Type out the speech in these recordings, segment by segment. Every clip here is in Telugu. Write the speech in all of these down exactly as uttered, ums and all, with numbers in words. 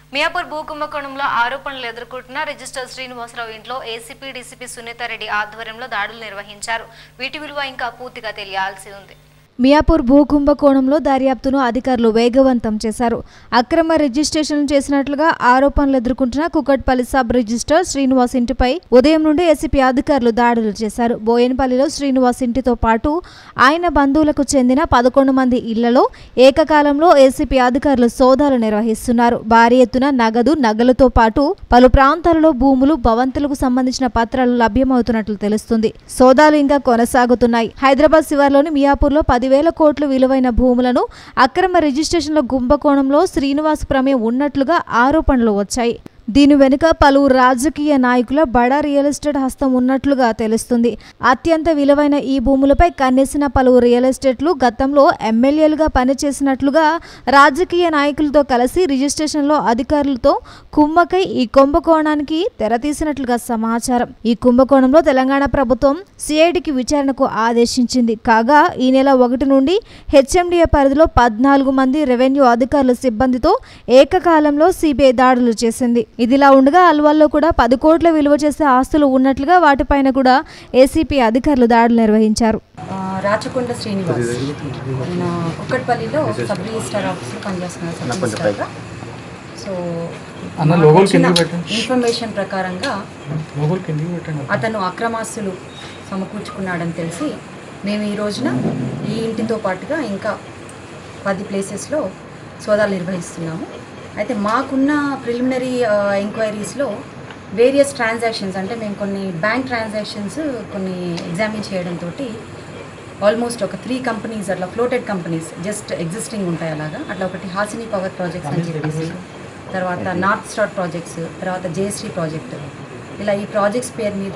మియాపూర్ భూ కుంభకోణంలో ఆరోపణలు ఎదుర్కొంటున్న రిజిస్టర్ శ్రీనివాసరావు ఇంట్లో ఏసీపీ డీసీపీ సునీతారెడ్డి ఆధ్వర్యంలో దాడులు నిర్వహించారు. వీటి విలువ ఇంకా పూర్తిగా తెలియాల్సి ఉంది. మియాపూర్ భూ కుంభకోణంలో దర్యాప్తును అధికారులు వేగవంతం చేశారు. అక్రమ రిజిస్ట్రేషన్ చేసినట్లుగా ఆరోపణలు ఎదుర్కొంటున్న కుకట్పల్లి సబ్ రిజిస్టర్ శ్రీనివాస్ ఇంటిపై ఉదయం నుండి ఏసీపీ అధికారులు దాడులు చేశారు. బోయన్పల్లిలో శ్రీనివాస్ ఇంటితో పాటు ఆయన బంధువులకు చెందిన పదకొండు మంది ఇళ్లలో ఏకకాలంలో ఏసీపీ అధికారులు సోదాలు నిర్వహిస్తున్నారు. భారీ ఎత్తున నగదు, నగలతో పాటు పలు ప్రాంతాలలో భూములు, భవంతులకు సంబంధించిన పత్రాలు లభ్యమవుతున్నట్లు తెలుస్తుంది. సోదాలు ఇంకా కొనసాగుతున్నాయి. హైదరాబాద్ శివార్లోని మియాపూర్లో పది వేల కోట్లు విలువైన భూములను అక్రమ రిజిస్ట్రేషన్ల కుంభకోణంలో శ్రీనివాస్ ప్రమేయం ఉన్నట్లుగా ఆరోపణలు వచ్చాయి. దీని వెనుక పలువురు రాజకీయ నాయకుల బడా రియల్ ఎస్టేట్ హస్తం ఉన్నట్లుగా తెలుస్తుంది. అత్యంత విలువైన ఈ భూములపై కన్నేసిన పలువురు రియల్ ఎస్టేట్లు గతంలో ఎమ్మెల్యేలుగా పనిచేసినట్లుగా రాజకీయ నాయకులతో కలిసి రిజిస్ట్రేషన్లో అధికారులతో కుమ్మకై ఈ కుంభకోణానికి తెరతీసినట్లుగా సమాచారం. ఈ కుంభకోణంలో తెలంగాణ ప్రభుత్వం సిఐడికి విచారణకు ఆదేశించింది. కాగా ఈ నెల ఒకటి నుండి హెచ్ఎండిఏ పరిధిలో పద్నాలుగు మంది రెవెన్యూ అధికారుల సిబ్బందితో ఏకకాలంలో సిబిఐ దాడులు చేసింది. ఇదిలా ఉండగా అల్వాల్లో కూడా పది కోట్ల విలువ చేసే ఆస్తులు ఉన్నట్లుగా వాటిపైన కూడా ఏసీపీ అధికారులు దాడులు నిర్వహించారు. రాచకొండ శ్రీనివాస్ కుక్కట్పల్లిలో సబ్ రిజిస్టర్ ఆఫీస్లో పనిచేస్తున్నారు. సో ఇన్ఫర్మేషన్ ప్రకారంగా అతను అక్రమాస్తులు సమకూర్చుకున్నాడని తెలిసి మేము ఈ రోజున ఈ ఇంటితో పాటుగా ఇంకా పది ప్లేసెస్లో సోదాలు నిర్వహిస్తున్నాము. అయితే మాకున్న ప్రిలిమినరీ ఎంక్వైరీస్లో వేరియస్ ట్రాన్సాక్షన్స్ అంటే మేము కొన్ని బ్యాంక్ ట్రాన్సాక్షన్స్ కొన్ని ఎగ్జామిన్ చేయడంతో ఆల్మోస్ట్ ఒక త్రీ కంపెనీస్ అట్లా ఫ్లోటెడ్ కంపెనీస్ జస్ట్ ఎగ్జిస్టింగ్ ఉంటాయి. అలాగా అట్లా ఒకటి హాసిని పవర్ ప్రాజెక్ట్స్ అని చెప్పేసి, తర్వాత నార్త్ స్టార్ ప్రాజెక్ట్స్, తర్వాత జేఎస్టీ ప్రాజెక్ట్, ఇలా ఈ ప్రాజెక్ట్స్ పేరు మీద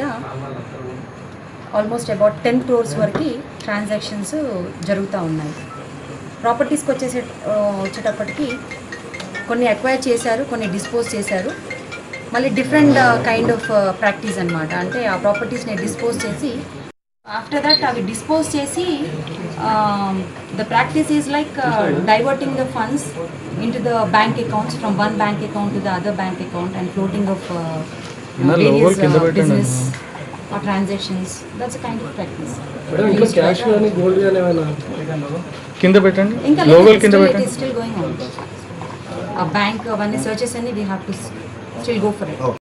ఆల్మోస్ట్ అబౌట్ టెన్ క్రోర్స్ వరకు ట్రాన్సాక్షన్స్ జరుగుతూ ఉన్నాయి. ప్రాపర్టీస్కి వచ్చేసే వచ్చేటప్పటికి కొన్ని అక్వైర్ చేశారు, కొన్ని డిస్పోజ్ చేశారు. మళ్ళీ డిఫరెంట్ కైండ్ ఆఫ్ ప్రాక్టీస్ అనమాట. అంటే ఆ ప్రాపర్టీస్ని డిస్పోజ్ చేసి ఆఫ్టర్ దట్ అవి డిస్పోజ్ చేసి the practice is like diverting the funds into the bank accounts from one bank account to the other bank account and floating of various business transactions. That's a kind of practice. ఇంకా స్టిల్ గోయింగ్ ఆన్. ఆ బ్యాంక్ అవన్నీ సర్చెస్ అన్ని we have to still go for it.